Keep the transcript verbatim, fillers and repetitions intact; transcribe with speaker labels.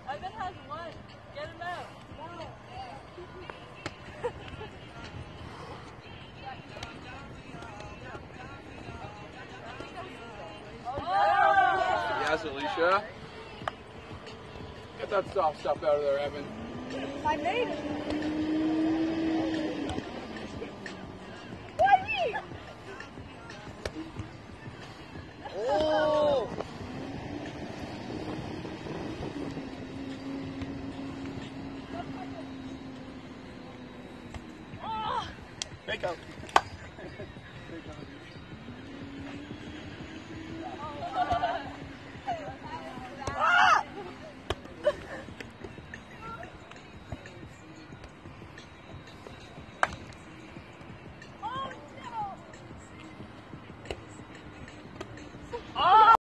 Speaker 1: Ivan has one. Get him out. No. Oh.
Speaker 2: Yes, Alicia. Get that soft stuff out of there, Evan.
Speaker 1: I made it.
Speaker 2: Oh!
Speaker 1: Oh.
Speaker 2: Make out.